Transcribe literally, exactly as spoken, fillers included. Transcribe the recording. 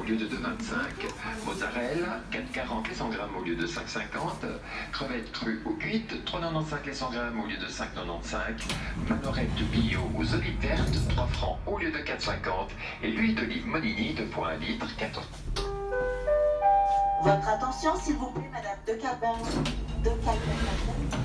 lieu de deux vingt-cinq. Mozzarella, quatre quarante les cent grammes au lieu de cinq cinquante. Crevettes crues ou cuites, trois quatre-vingt-quinze les cent grammes au lieu de cinq quatre-vingt-quinze. Manorette bio aux olives vertes, trois francs au lieu de quatre cinquante. Et l'huile d'olive Monini, deux virgule un litre, quatre. Votre attention, s'il vous plaît, Madame de Cabin. De Cabin.